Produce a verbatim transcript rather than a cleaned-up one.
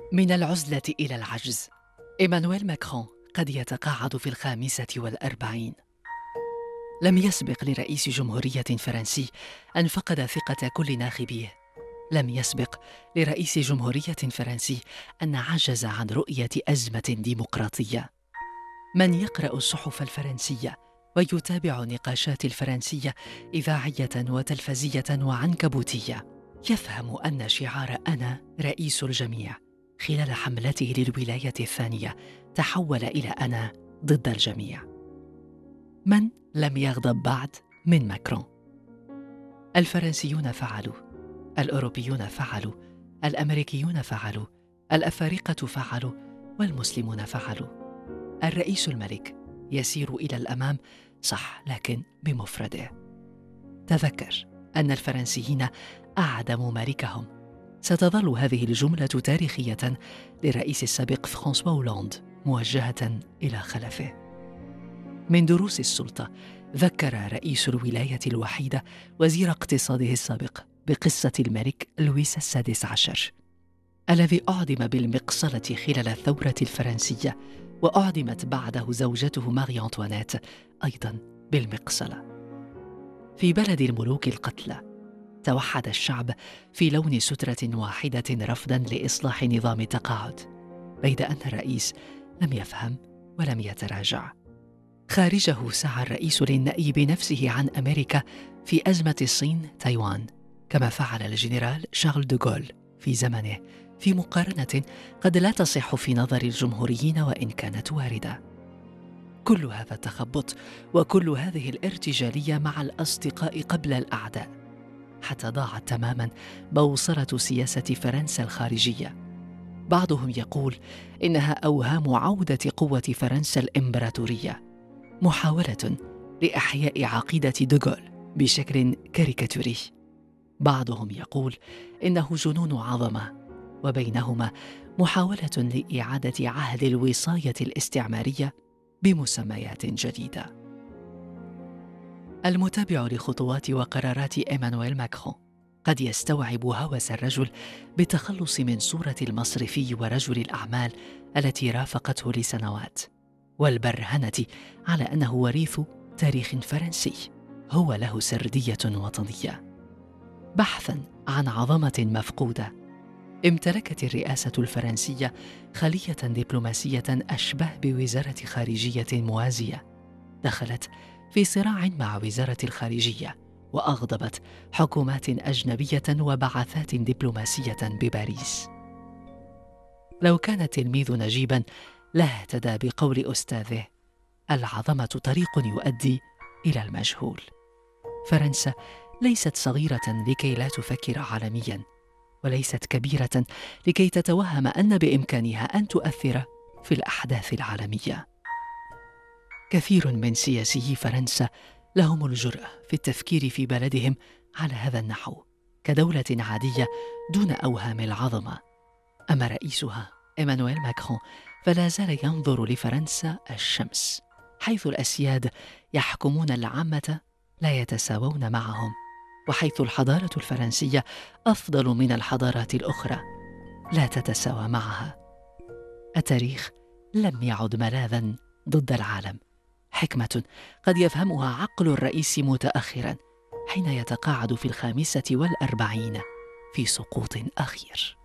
من العزلة إلى العجز. إيمانويل ماكرون قد يتقاعد في الخامسة والأربعين. لم يسبق لرئيس جمهورية فرنسي أن فقد ثقة كل ناخبيه. لم يسبق لرئيس جمهورية فرنسي أن عجز عن رؤية أزمة ديمقراطية. من يقرأ الصحف الفرنسية ويتابع النقاشات الفرنسية إذاعية وتلفزية وعنكبوتية يفهم أن شعار أنا رئيس الجميع خلال حملته للولاية الثانية تحول إلى أنا ضد الجميع. من لم يغضب بعد من ماكرون؟ الفرنسيون فعلوا، الأوروبيون فعلوا، الأمريكيون فعلوا، الأفارقة فعلوا، والمسلمون فعلوا. الرئيس الملك يسير إلى الأمام صح، لكن بمفرده. تذكر أن الفرنسيين أعدموا ملكهم. ستظل هذه الجملة تاريخية للرئيس السابق فرانسوا هولاند موجهة إلى خلفه. من دروس السلطة ذكر رئيس الولاية الوحيدة وزير اقتصاده السابق بقصة الملك لويس السادس عشر الذي أعدم بالمقصلة خلال الثورة الفرنسية، وأعدمت بعده زوجته ماري أنطوانيت أيضا بالمقصلة. في بلد الملوك القتلى توحد الشعب في لون سترة واحدة رفضا لإصلاح نظام التقاعد، بيد أن الرئيس لم يفهم ولم يتراجع. خارجه سعى الرئيس للنأي بنفسه عن أمريكا في أزمة الصين تايوان، كما فعل الجنرال شارل دوغول في زمنه، في مقارنة قد لا تصح في نظر الجمهوريين وإن كانت واردة. كل هذا التخبط وكل هذه الارتجالية مع الأصدقاء قبل الأعداء، حتى ضاعت تماما بوصلة سياسة فرنسا الخارجية. بعضهم يقول إنها أوهام عودة قوة فرنسا الإمبراطورية، محاولة لإحياء عقيدة دوغول بشكل كاريكاتوري. بعضهم يقول إنه جنون عظمة، وبينهما محاولة لإعادة عهد الوصاية الاستعمارية بمسميات جديدة. المتابع لخطوات وقرارات إيمانويل ماكرون قد يستوعب هوس الرجل بالتخلص من صورة المصرفي ورجل الأعمال التي رافقته لسنوات، والبرهنة على أنه وريث تاريخ فرنسي هو له سردية وطنية. بحثاً عن عظمة مفقودة، امتلكت الرئاسة الفرنسية خلية دبلوماسية أشبه بوزارة خارجية موازية، دخلت في صراع مع وزارة الخارجية وأغضبت حكومات أجنبية وبعثات دبلوماسية بباريس. لو كان التلميذ نجيباً لاهتدى بقول أستاذه: العظمة طريق يؤدي إلى المجهول. فرنسا ليست صغيرة لكي لا تفكر عالمياً، وليست كبيرة لكي تتوهم أن بإمكانها أن تؤثر في الأحداث العالمية. كثير من سياسيي فرنسا لهم الجرأة في التفكير في بلدهم على هذا النحو كدولة عادية دون أوهام العظمة. أما رئيسها إيمانويل ماكرون فلا زال ينظر لفرنسا الشمس، حيث الأسياد يحكمون العامة لا يتساوون معهم، وحيث الحضارة الفرنسية أفضل من الحضارات الأخرى لا تتساوى معها. التاريخ لم يعد ملاذاً ضد العالم، حكمة قد يفهمها عقل الرئيس متأخراً حين يتقاعد في الخامسة والأربعين في سقوط أخير.